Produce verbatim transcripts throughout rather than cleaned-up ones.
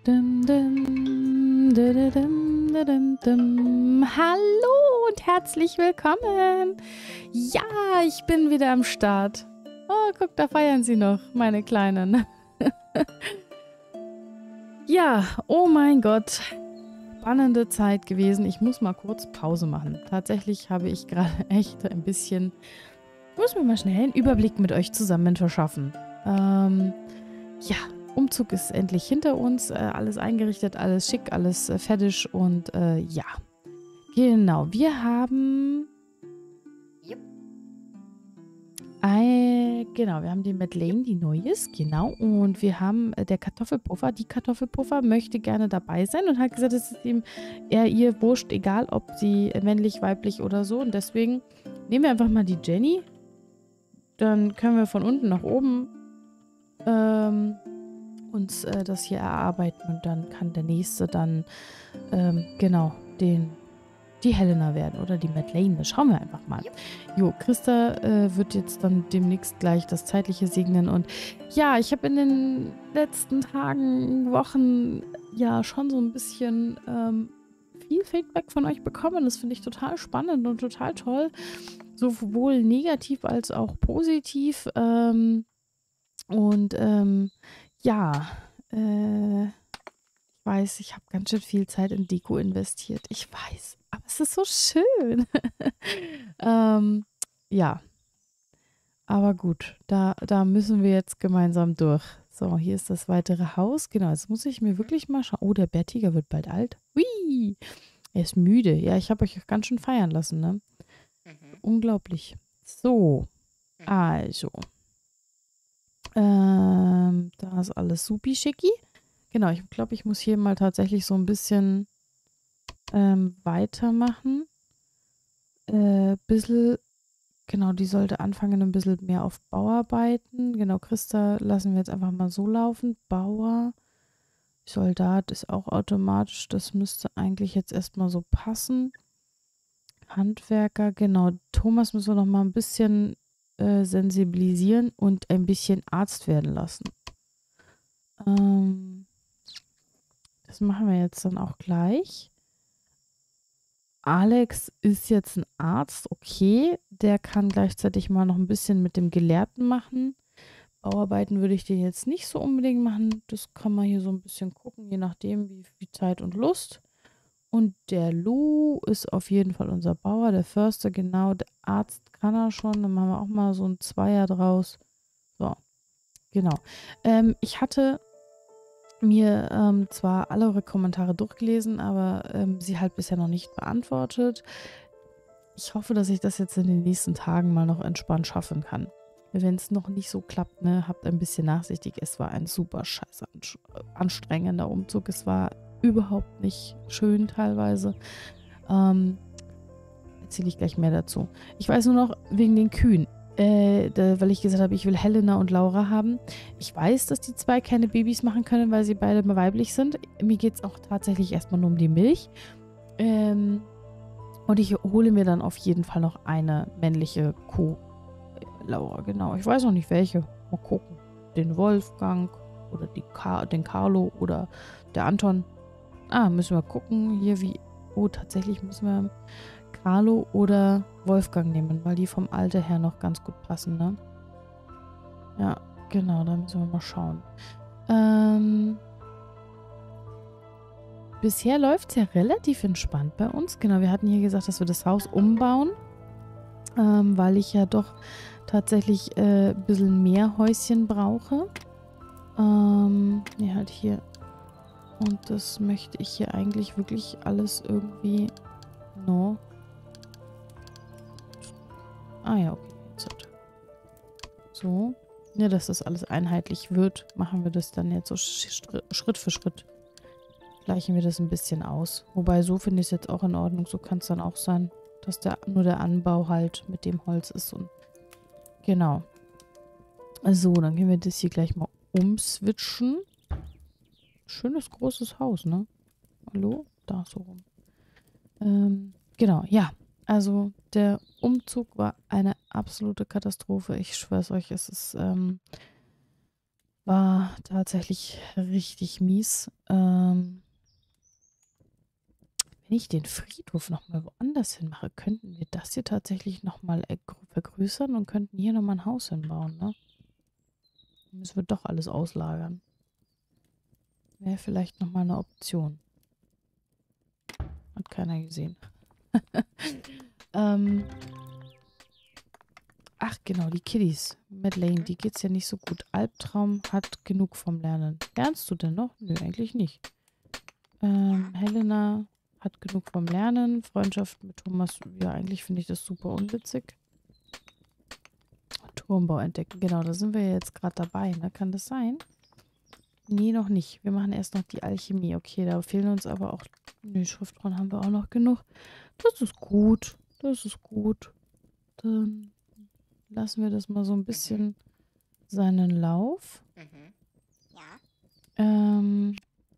Dum, dum, dum, dum, dum, dum. Hallo und herzlich willkommen. Ja, ich bin wieder am Start. Oh, guck, da feiern sie noch, meine Kleinen. Ja, oh mein Gott. Spannende Zeit gewesen. Ich muss mal kurz Pause machen. Tatsächlich habe ich gerade echt ein bisschen... Ich muss mir mal schnell einen Überblick mit euch zusammen verschaffen. Ähm, ja, Umzug ist endlich hinter uns. Äh, alles eingerichtet, alles schick, alles äh, fertig. Und äh, ja, genau. Wir haben... Jupp. Äh, genau, wir haben die Madeleine, die neu ist, genau. Und wir haben äh, der Kartoffelpuffer. Die Kartoffelpuffer möchte gerne dabei sein und hat gesagt, es ist ihm eher ihr wurscht, egal ob sie männlich, weiblich oder so. Und deswegen nehmen wir einfach mal die Jenny. Dann können wir von unten nach oben ähm, uns äh, das hier erarbeiten. Und dann kann der nächste dann, ähm, genau, den... die Helena werden oder die Madeleine. Das schauen wir einfach mal. Jo, Christa äh, wird jetzt dann demnächst gleich das Zeitliche segnen. Und ja, ich habe in den letzten Tagen, Wochen ja schon so ein bisschen ähm, viel Feedback von euch bekommen. Das finde ich total spannend und total toll. Sowohl negativ als auch positiv. Ähm, und ähm, ja, äh, ich weiß, ich habe ganz schön viel Zeit in Deko investiert. Ich weiß. Aber es ist so schön. ähm, ja, aber gut, da, da müssen wir jetzt gemeinsam durch. So, hier ist das weitere Haus. Genau, jetzt muss ich mir wirklich mal schauen. Oh, der Bärtiger wird bald alt. Hui, er ist müde. Ja, ich habe euch ganz schön feiern lassen, ne? Mhm. Unglaublich. So, Mhm. also. Ähm, da ist alles supi schicki. Genau, ich glaube, ich muss hier mal tatsächlich so ein bisschen ähm, weitermachen. Äh, bisschen, genau, die sollte anfangen ein bisschen mehr auf Bauarbeiten. Genau, Christa lassen wir jetzt einfach mal so laufen. Bauer, Soldat ist auch automatisch. Das müsste eigentlich jetzt erstmal so passen. Handwerker, genau. Thomas müssen wir noch mal ein bisschen äh, sensibilisieren und ein bisschen Arzt werden lassen. Ähm, das machen wir jetzt dann auch gleich. Alex ist jetzt ein Arzt, okay. Der kann gleichzeitig mal noch ein bisschen mit dem Gelehrten machen. Bauarbeiten würde ich den jetzt nicht so unbedingt machen. Das kann man hier so ein bisschen gucken, je nachdem, wie viel Zeit und Lust. Und der Lou ist auf jeden Fall unser Bauer. Der Förster, genau. Der Arzt kann er schon. Dann machen wir auch mal so ein Zweier draus. So, genau. Ähm, ich hatte mir ähm, zwar alle eure Kommentare durchgelesen, aber ähm, sie halt bisher noch nicht beantwortet. Ich hoffe, dass ich das jetzt in den nächsten Tagen mal noch entspannt schaffen kann. Wenn es noch nicht so klappt, ne, habt ein bisschen nachsichtig. Es war ein super scheiße anstrengender Umzug. Es war überhaupt nicht schön teilweise. Ähm, erzähle ich gleich mehr dazu. Ich weiß nur noch wegen den Kühen. Äh, da, weil ich gesagt habe, ich will Helena und Laura haben. Ich weiß, dass die zwei keine Babys machen können, weil sie beide weiblich sind. Mir geht es auch tatsächlich erstmal nur um die Milch. Ähm, und ich hole mir dann auf jeden Fall noch eine männliche Kuh. Laura, genau. Ich weiß noch nicht welche. Mal gucken. Den Wolfgang oder die Ka den Carlo oder der Anton. Ah, müssen wir gucken hier wie... Oh, tatsächlich müssen wir Carlo oder Wolfgang nehmen, weil die vom Alter her noch ganz gut passen, ne? Ja, genau, da müssen wir mal schauen. Ähm... Bisher läuft es ja relativ entspannt bei uns. Genau, wir hatten hier gesagt, dass wir das Haus umbauen, ähm, weil ich ja doch tatsächlich äh, ein bisschen mehr Häuschen brauche. Ähm, ja, halt hier. Und das möchte ich hier eigentlich wirklich alles irgendwie... No. Ah ja, okay. Jetzt halt. So. Ja, dass das alles einheitlich wird, machen wir das dann jetzt so Schritt für Schritt. Gleichen wir das ein bisschen aus. Wobei, so finde ich es jetzt auch in Ordnung. So kann es dann auch sein, dass der, nur der Anbau halt mit dem Holz ist. Und genau. So, dann können wir das hier gleich mal umswitchen. Schönes großes Haus, ne? Hallo? Da so rum. Ähm, genau, ja. Also der Umzug war eine absolute Katastrophe. Ich schwör's euch, es ist, ähm, War tatsächlich richtig mies. Ähm, wenn ich den Friedhof nochmal woanders hin mache, könnten wir das hier tatsächlich nochmal vergrößern und könnten hier nochmal ein Haus hinbauen, ne? Dann müssen wir doch alles auslagern. Wäre vielleicht nochmal eine Option. Hat keiner gesehen. ähm, ach genau, die Kiddies. Madeleine, Mhm. die geht's ja nicht so gut. Albtraum hat genug vom Lernen. Lernst du denn noch? Nö, eigentlich nicht. Ähm, Ja. Helena hat genug vom Lernen. Freundschaft mit Thomas, ja, eigentlich finde ich das super unwitzig. Turmbau entdecken, genau, da sind wir jetzt gerade dabei, ne? Kann das sein? Nee, noch nicht. Wir machen erst noch die Alchemie. Okay, da fehlen uns aber auch... Nee, Schriftrollen haben wir auch noch genug. Das ist gut. Das ist gut. Dann lassen wir das mal so ein Mhm. bisschen seinen Lauf. Mhm. Ja. Ähm...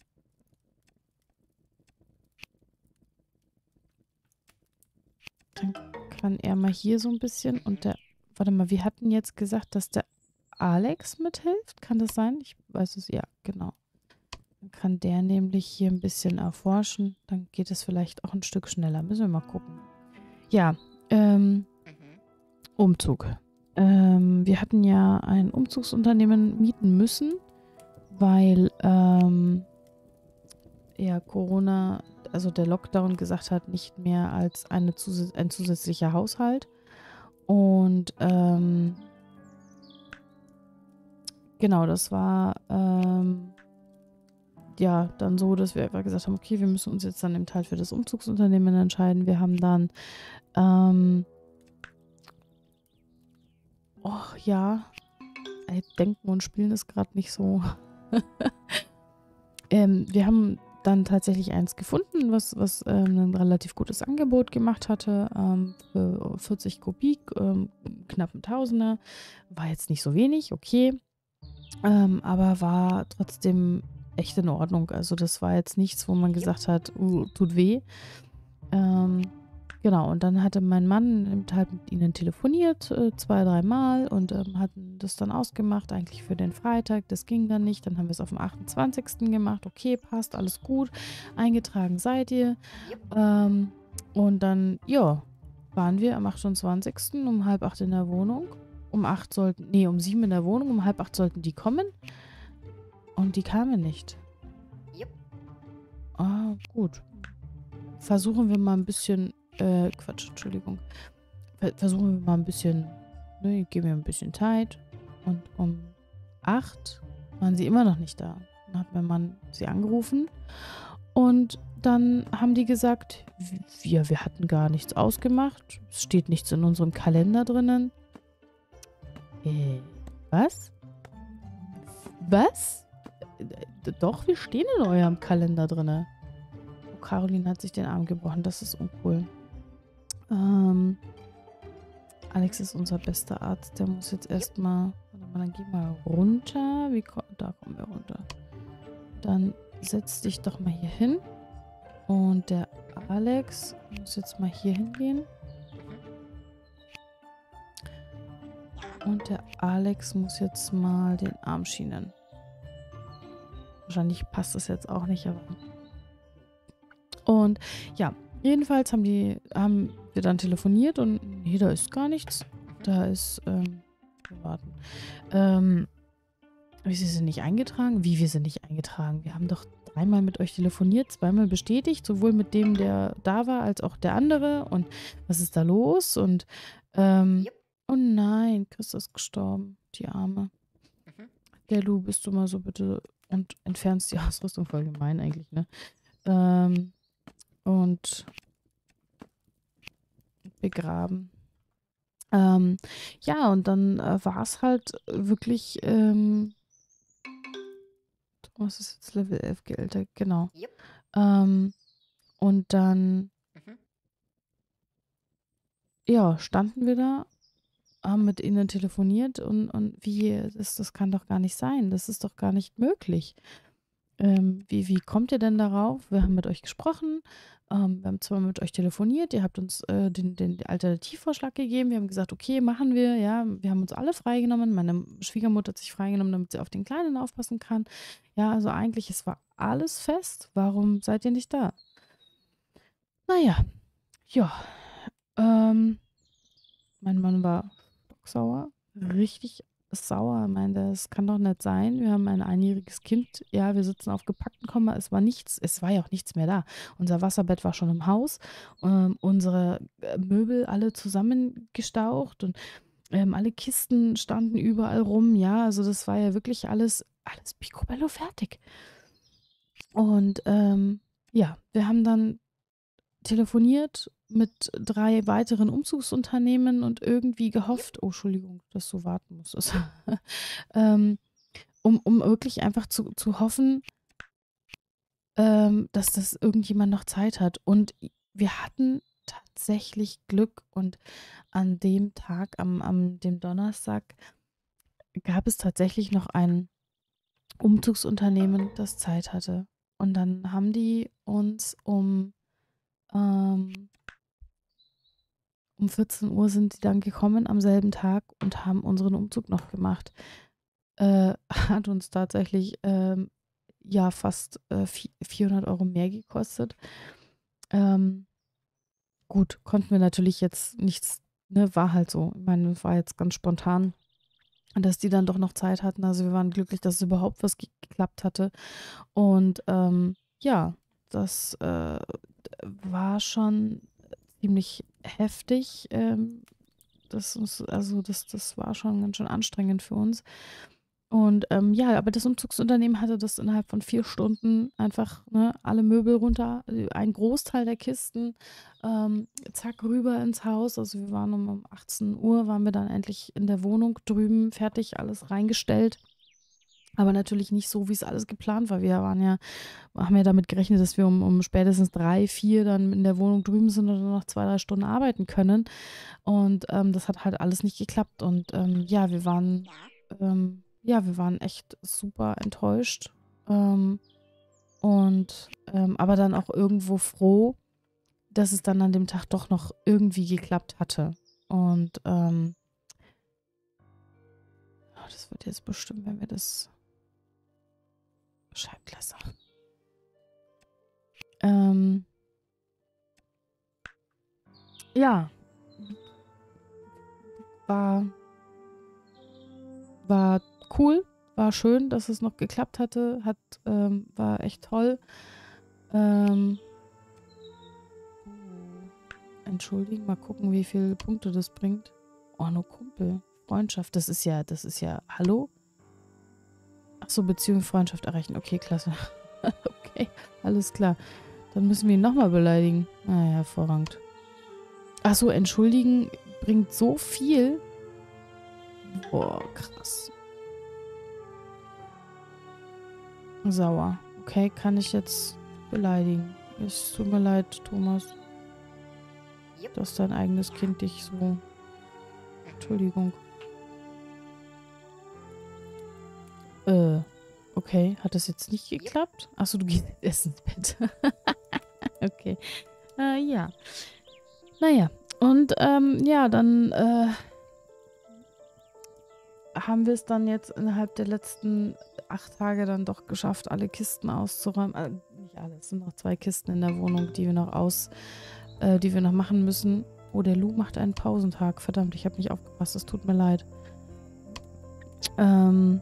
Dann kann er mal hier so ein bisschen und Mhm. der... Warte mal, wir hatten jetzt gesagt, dass der Alex mithilft. Kann das sein? Ich weiß es, ja, genau. Dann kann der nämlich hier ein bisschen erforschen. Dann geht es vielleicht auch ein Stück schneller. Müssen wir mal gucken. Ja, ähm, Mhm. Umzug. Ähm, wir hatten ja ein Umzugsunternehmen mieten müssen, weil ähm, ja Corona, also der Lockdown gesagt hat, nicht mehr als eine zus ein zusätzlicher Haushalt. Und ähm, genau, das war ähm, ja dann so, dass wir einfach gesagt haben, okay, wir müssen uns jetzt dann im Teil für das Umzugsunternehmen entscheiden. Wir haben dann, ähm, och ja, ey, Denken und Spielen ist gerade nicht so. ähm, wir haben dann tatsächlich eins gefunden, was, was ähm, ein relativ gutes Angebot gemacht hatte, ähm, für vierzig Kubik, ähm, knapp ein Tausender. War jetzt nicht so wenig, okay, ähm, aber war trotzdem echt in Ordnung. Also das war jetzt nichts, wo man Jupp. gesagt hat, uh, tut weh. Ähm, genau, und dann hatte mein Mann halt mit ihnen telefoniert, äh, zwei, dreimal und ähm, hatten das dann ausgemacht, eigentlich für den Freitag. Das ging dann nicht. Dann haben wir es auf dem achtundzwanzigsten gemacht. Okay, passt, alles gut. Eingetragen seid ihr. Jupp. Ähm, und dann, ja, waren wir am achtundzwanzigsten um halb acht in der Wohnung. Um acht sollten, nee, um sieben in der Wohnung, um halb acht sollten die kommen. Und die kamen nicht. Jupp. Ah, gut. Versuchen wir mal ein bisschen, äh, Quatsch, Entschuldigung. Ver versuchen wir mal ein bisschen, ne, ich gebe mir ein bisschen Zeit. Und um acht waren sie immer noch nicht da. Dann hat mein Mann sie angerufen und dann haben die gesagt, wir, wir hatten gar nichts ausgemacht. Es steht nichts in unserem Kalender drinnen. Äh, was? Was? Äh, Doch, wir stehen in eurem Kalender drinne. Oh, Caroline hat sich den Arm gebrochen. Das ist uncool. Ähm, Alex ist unser bester Arzt. Der muss jetzt Jupp. erstmal. Warte mal, dann geh mal runter. Wie ko da kommen wir runter. Dann setz dich doch mal hier hin. Und der Alex muss jetzt mal hier hingehen. Und der Alex muss jetzt mal den Arm schienen. Wahrscheinlich passt das jetzt auch nicht, aber. Und ja, jedenfalls haben die, haben wir dann telefoniert und nee, da ist gar nichts. Da ist, ähm, wir warten. Ähm, wie, Sie sind nicht eingetragen? Wie, wir sind nicht eingetragen? Wir haben doch dreimal mit euch telefoniert, zweimal bestätigt, sowohl mit dem, der da war, als auch der andere. Und was ist da los? Und, ähm, Jupp. oh nein, Christa ist gestorben, die Arme. Mhm. Der Lu, bist du mal so bitte und entfernst die Ausrüstung, voll gemein eigentlich, ne? Ähm, und begraben. Ähm, ja, und dann äh, war es halt wirklich, ähm, Thomas ist jetzt Level elf geältert, genau. Jupp. Ähm, und dann, Mhm. ja, standen wir da, haben mit ihnen telefoniert und, und wie, das, das kann doch gar nicht sein, das ist doch gar nicht möglich. ähm, wie, wie kommt ihr denn darauf? Wir haben mit euch gesprochen, ähm, wir haben zwar mit euch telefoniert, ihr habt uns äh, den, den Alternativvorschlag gegeben, wir haben gesagt, okay, machen wir, ja, wir haben uns alle freigenommen, meine Schwiegermutter hat sich freigenommen, damit sie auf den Kleinen aufpassen kann. Ja, also eigentlich, es war alles fest, warum seid ihr nicht da? Naja, ja, ähm, mein Mann war stocksauer, richtig sauer. Er meinte, es kann doch nicht sein. Wir haben ein einjähriges Kind. Ja, wir sitzen auf gepackten Komma. Es war nichts, es war ja auch nichts mehr da. Unser Wasserbett war schon im Haus. Ähm, unsere äh, Möbel alle zusammengestaucht und ähm, alle Kisten standen überall rum. Ja, also das war ja wirklich alles, alles picobello fertig. Und ähm, ja, wir haben dann telefoniert mit drei weiteren Umzugsunternehmen und irgendwie gehofft, oh, Entschuldigung, dass du warten musstest, ähm, um, um wirklich einfach zu, zu hoffen, ähm, dass das irgendjemand noch Zeit hat. Und wir hatten tatsächlich Glück und an dem Tag, am, am dem Donnerstag, gab es tatsächlich noch ein Umzugsunternehmen, das Zeit hatte. Und dann haben die uns um ähm, Um vierzehn Uhr sind die dann gekommen am selben Tag und haben unseren Umzug noch gemacht. Äh, hat uns tatsächlich ähm, ja fast äh, vierhundert Euro mehr gekostet. Ähm, gut, konnten wir natürlich jetzt nichts, ne, war halt so. Ich meine, es war jetzt ganz spontan, dass die dann doch noch Zeit hatten. Also wir waren glücklich, dass es überhaupt was ge geklappt hatte. Und ähm, ja, das äh, war schon ziemlich heftig. Ähm, das ist, also das, das war schon ganz schön anstrengend für uns. Und ähm, ja, aber das Umzugsunternehmen hatte das innerhalb von vier Stunden einfach, ne, alle Möbel runter, äh, ein Großteil der Kisten, ähm, zack, rüber ins Haus. Also wir waren um, um achtzehn Uhr, waren wir dann endlich in der Wohnung drüben, fertig, alles reingestellt. Aber natürlich nicht so, wie es alles geplant war. Wir waren ja, haben ja damit gerechnet, dass wir um, um spätestens drei, vier dann in der Wohnung drüben sind und dann noch zwei, drei Stunden arbeiten können. Und ähm, das hat halt alles nicht geklappt. Und ähm, ja, wir waren, Ja. ähm, ja, wir waren echt super enttäuscht. Ähm, und ähm, aber dann auch irgendwo froh, dass es dann an dem Tag doch noch irgendwie geklappt hatte. Und ähm, oh, das wird jetzt bestimmt, wenn wir das Scheibenkleister. Ähm, ja, war, war cool, war schön, dass es noch geklappt hatte, hat, ähm, war echt toll. Ähm, entschuldigen, mal gucken, wie viele Punkte das bringt. Oh, nur Kumpel, Freundschaft, das ist ja, das ist ja, hallo? Ach so, Beziehung, Freundschaft erreichen. Okay, klasse. Okay, alles klar. Dann müssen wir ihn nochmal beleidigen. Ah ja, hervorragend. Ach so, entschuldigen bringt so viel. Boah, krass. Sauer. Okay, kann ich jetzt beleidigen. Es tut mir leid, Thomas, Jupp. dass dein eigenes Kind dich so... Entschuldigung. Äh, okay. Hat das jetzt nicht geklappt? Achso, du gehst erst ins Bett. Okay. Äh, ja. Naja. Und, ähm, ja, dann, äh, haben wir es dann jetzt innerhalb der letzten acht Tage dann doch geschafft, alle Kisten auszuräumen. Äh, nicht alle, es sind noch zwei Kisten in der Wohnung, die wir noch aus, äh, die wir noch machen müssen. Oh, der Lou macht einen Pausentag. Verdammt, ich habe nicht aufgepasst. Es tut mir leid. Ähm,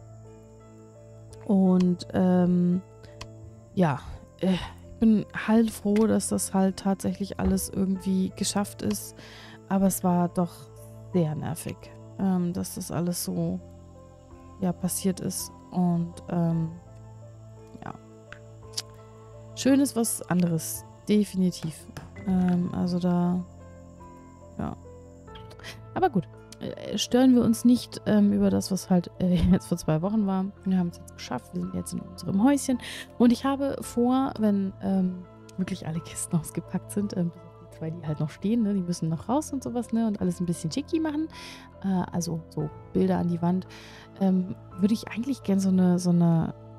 und, ähm, ja, äh, ich bin halt froh, dass das halt tatsächlich alles irgendwie geschafft ist. Aber es war doch sehr nervig, ähm, dass das alles so, ja, passiert ist. Und, ähm, ja. Schön ist was anderes. Definitiv. Ähm, also da, ja. Aber gut. Äh, stören wir uns nicht ähm, über das, was halt äh, jetzt vor zwei Wochen war. Wir haben es jetzt geschafft. Wir sind jetzt in unserem Häuschen. Und ich habe vor, wenn ähm, wirklich alle Kisten ausgepackt sind, ähm, die zwei, die halt noch stehen, ne, die müssen noch raus und sowas, ne, und alles ein bisschen schicki machen. Äh, also so Bilder an die Wand. Ähm, würde ich eigentlich gerne so eine, so eine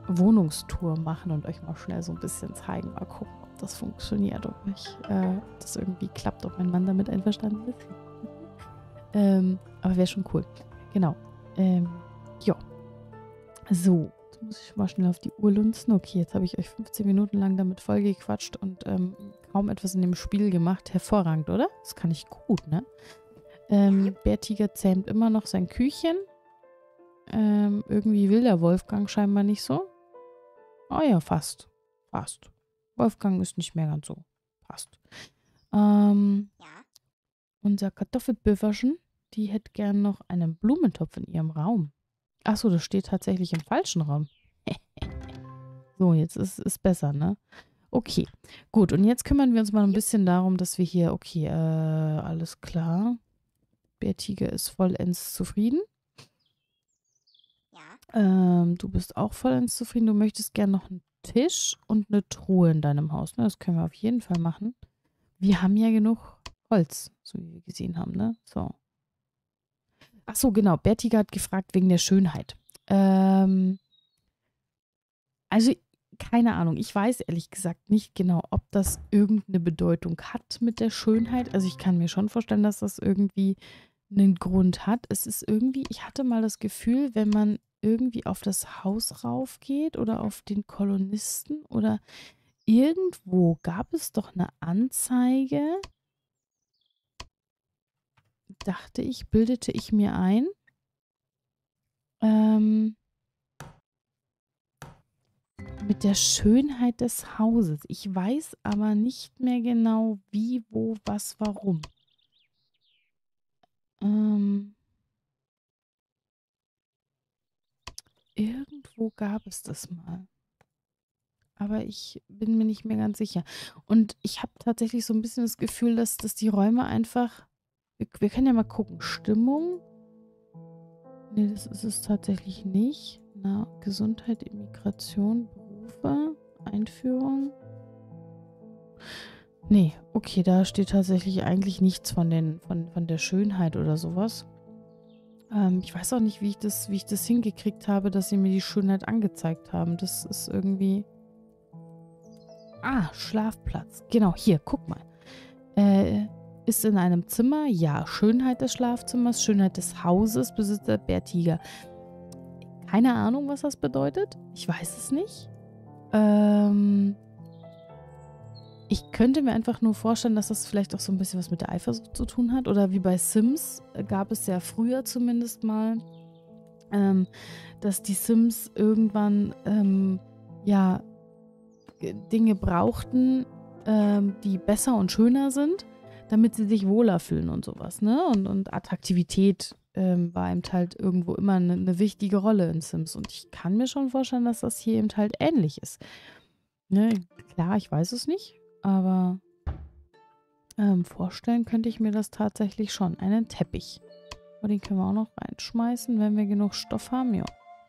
Wohnungstour machen und euch mal schnell so ein bisschen zeigen. Mal gucken, ob das funktioniert, ob, ich, äh, ob das irgendwie klappt, ob mein Mann damit einverstanden ist. ähm, aber wäre schon cool. Genau. Ähm, ja. So, jetzt muss ich mal schnell auf die Uhr lunzen. Okay, jetzt habe ich euch fünfzehn Minuten lang damit vollgequatscht und ähm, kaum etwas in dem Spiel gemacht. Hervorragend, oder? Das kann ich gut, ne? Ähm, Bärtiger zähmt immer noch sein Küchchen. Ähm, irgendwie will der Wolfgang scheinbar nicht so. Oh ja, fast. Fast. Wolfgang ist nicht mehr ganz so. Fast. Ähm, Ja. unser Kartoffelpüfferchen, die hätte gern noch einen Blumentopf in ihrem Raum. Achso, das steht tatsächlich im falschen Raum. So, jetzt ist es besser, ne? Okay, gut. Und jetzt kümmern wir uns mal ein bisschen darum, dass wir hier, okay, äh, alles klar. Bärtiger ist vollends zufrieden. Ja. Ähm, du bist auch vollends zufrieden. Du möchtest gern noch einen Tisch und eine Truhe in deinem Haus, ne? Das können wir auf jeden Fall machen. Wir haben ja genug Holz, so wie wir gesehen haben, ne? So. Ach so, genau. Bertiger hat gefragt wegen der Schönheit. Ähm, also, keine Ahnung. Ich weiß ehrlich gesagt nicht genau, ob das irgendeine Bedeutung hat mit der Schönheit. Also, ich kann mir schon vorstellen, dass das irgendwie einen Grund hat. Es ist irgendwie, ich hatte mal das Gefühl, wenn man irgendwie auf das Haus raufgeht oder auf den Kolonisten oder irgendwo gab es doch eine Anzeige, dachte ich, bildete ich mir ein, ähm, mit der Schönheit des Hauses. Ich weiß aber nicht mehr genau, wie, wo, was, warum. Ähm, irgendwo gab es das mal. Aber ich bin mir nicht mehr ganz sicher. Und ich habe tatsächlich so ein bisschen das Gefühl, dass, dass die Räume einfach. Wir, wir können ja mal gucken. Stimmung. Nee, das ist es tatsächlich nicht. Na, Gesundheit, Immigration, Berufe, Einführung. Nee, okay, da steht tatsächlich eigentlich nichts von, den, von, von der Schönheit oder sowas. Ähm, ich weiß auch nicht, wie ich, das, wie ich das hingekriegt habe, dass sie mir die Schönheit angezeigt haben. Das ist irgendwie. Ah, Schlafplatz. Genau, hier, guck mal. Äh, ist in einem Zimmer? Ja. Schönheit des Schlafzimmers, Schönheit des Hauses, Besitzer Bärtiger. Keine Ahnung, was das bedeutet. Ich weiß es nicht. Ähm, ich könnte mir einfach nur vorstellen, dass das vielleicht auch so ein bisschen was mit der Eifersucht zu tun hat. Oder wie bei Sims äh, gab es ja früher zumindest mal, ähm, dass die Sims irgendwann, ähm, ja, Dinge brauchten, ähm, die besser und schöner sind, damit sie sich wohler fühlen und sowas, ne? Und, und Attraktivität ähm, war eben halt irgendwo immer eine, eine wichtige Rolle in Sims. Und ich kann mir schon vorstellen, dass das hier eben halt ähnlich ist. Ne? Klar, ich weiß es nicht, aber ähm, vorstellen könnte ich mir das tatsächlich schon. Einen Teppich. Aber den können wir auch noch reinschmeißen, wenn wir genug Stoff haben, ja.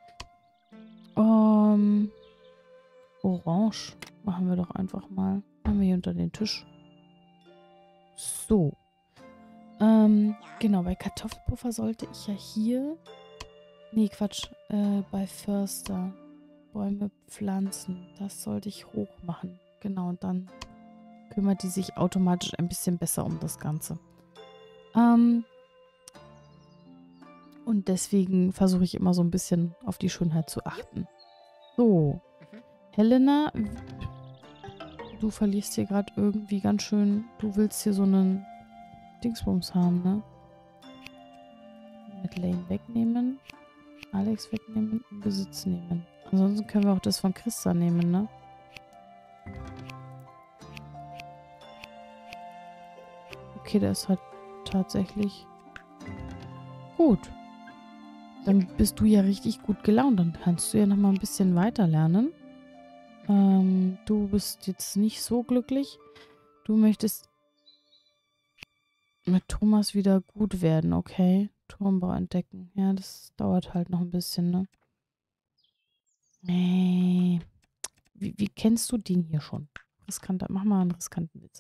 Ähm, Orange machen wir doch einfach mal. Machen wir hier unter den Tisch. So. Ähm, genau, bei Kartoffelpuffer sollte ich ja hier. Nee, Quatsch. Äh, bei Förster. Bäume pflanzen. Das sollte ich hoch machen. Genau, und dann kümmert die sich automatisch ein bisschen besser um das Ganze. Ähm, und deswegen versuche ich immer so ein bisschen auf die Schönheit zu achten. So. Helena, du verlierst hier gerade irgendwie ganz schön. Du willst hier so einen Dingsbums haben, ne? Mit Lane wegnehmen. Alex wegnehmen und Besitz nehmen. Ansonsten können wir auch das von Christa nehmen, ne? Okay, der ist halt tatsächlich gut. Dann bist du ja richtig gut gelaunt. Dann kannst du ja noch mal ein bisschen weiter lernen. Ähm, du bist jetzt nicht so glücklich. Du möchtest mit Thomas wieder gut werden, okay? Turmbau entdecken. Ja, das dauert halt noch ein bisschen, ne? Nee. Wie, wie kennst du den hier schon? Riskanter. Mach mal einen riskanten Witz.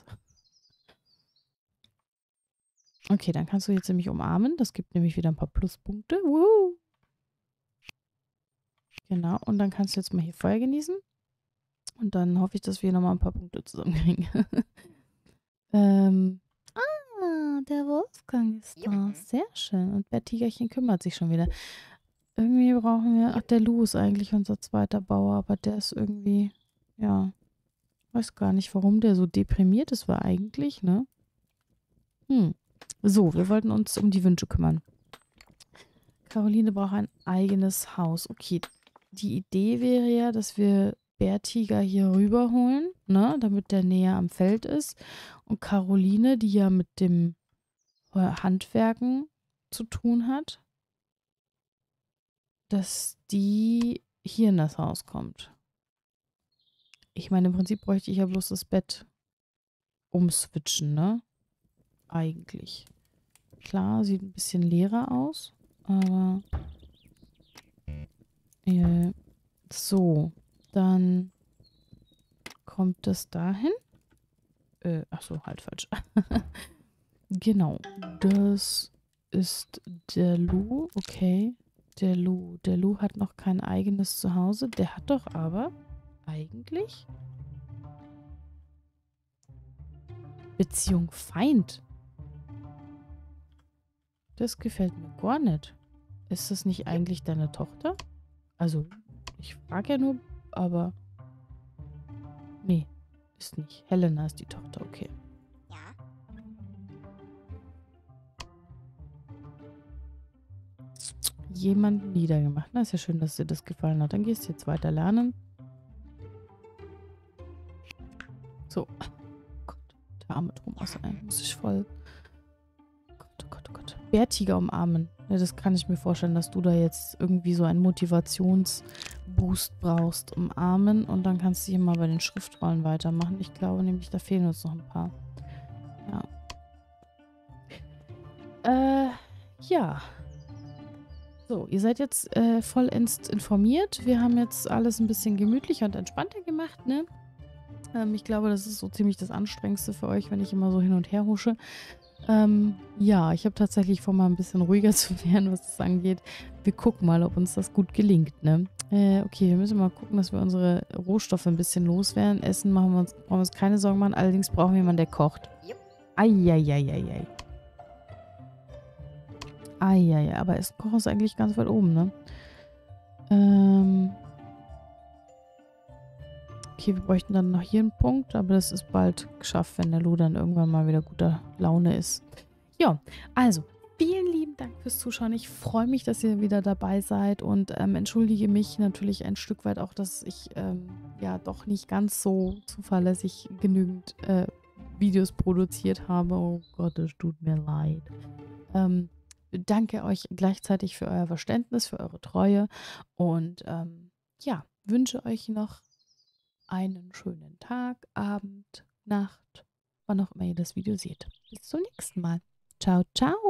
Okay, dann kannst du jetzt nämlich umarmen. Das gibt nämlich wieder ein paar Pluspunkte. Woo! Genau. Und dann kannst du jetzt mal hier Feuer genießen. Und dann hoffe ich, dass wir nochmal ein paar Punkte zusammenkriegen. ähm. Ah, der Wolfgang ist da. Sehr schön. Und Bettigerchen kümmert sich schon wieder. Irgendwie brauchen wir... Ach, der Lou ist eigentlich unser zweiter Bauer, aber der ist irgendwie... Ja, weiß gar nicht, warum der so deprimiert ist, war eigentlich, ne? Hm. So, wir wollten uns um die Wünsche kümmern. Caroline braucht ein eigenes Haus. Okay, die Idee wäre ja, dass wir Bärtiger hier rüberholen, ne, damit der näher am Feld ist. Und Caroline, die ja mit dem äh, Handwerken zu tun hat, dass die hier in das Haus kommt. Ich meine, im Prinzip bräuchte ich ja bloß das Bett umswitchen, ne? Eigentlich. Klar, sieht ein bisschen leerer aus, aber äh, so, dann kommt das dahin. Äh, ach so, halt falsch. Genau, das ist der Lou, okay. Der Lou, der Lou hat noch kein eigenes Zuhause. Der hat doch aber eigentlich Beziehung Feind. Das gefällt mir gar nicht. Ist das nicht eigentlich deine Tochter? Also, ich frage ja nur, aber... Nee, ist nicht. Helena ist die Tochter, okay. Ja. Jemanden niedergemacht. Na, ist ja schön, dass dir das gefallen hat. Dann gehst du jetzt weiter lernen. So. Oh Gott, der arme Thomas, ey. Muss ich voll... Gott, oh Gott, oh Gott. Bärtiger umarmen. Ja, das kann ich mir vorstellen, dass du da jetzt irgendwie so einen Motivationsboost brauchst. Umarmen und dann kannst du hier mal bei den Schriftrollen weitermachen. Ich glaube nämlich, da fehlen uns noch ein paar. Ja. Äh, ja. So, ihr seid jetzt äh, vollends informiert. Wir haben jetzt alles ein bisschen gemütlicher und entspannter gemacht, ne? Ähm, ich glaube, das ist so ziemlich das Anstrengendste für euch, wenn ich immer so hin und her husche. Ähm, ja, ich habe tatsächlich vor, mal ein bisschen ruhiger zu werden, was das angeht. Wir gucken mal, ob uns das gut gelingt, ne? Äh, okay, wir müssen mal gucken, dass wir unsere Rohstoffe ein bisschen loswerden. Essen machen wir uns, brauchen wir uns keine Sorgen machen. Allerdings brauchen wir jemanden, der kocht. Eieieiei. Eieiei, aber Essenkocher ist eigentlich ganz weit oben, ne? Ähm... Okay, wir bräuchten dann noch hier einen Punkt, aber das ist bald geschafft, wenn der Lou dann irgendwann mal wieder guter Laune ist. Ja, also, vielen lieben Dank fürs Zuschauen. Ich freue mich, dass ihr wieder dabei seid und ähm, entschuldige mich natürlich ein Stück weit auch, dass ich ähm, ja doch nicht ganz so zuverlässig genügend äh, Videos produziert habe. Oh Gott, es tut mir leid. Ähm, danke euch gleichzeitig für euer Verständnis, für eure Treue und ähm, ja, wünsche euch noch einen schönen Tag, Abend, Nacht, wann auch immer ihr das Video seht. Bis zum nächsten Mal. Ciao, ciao.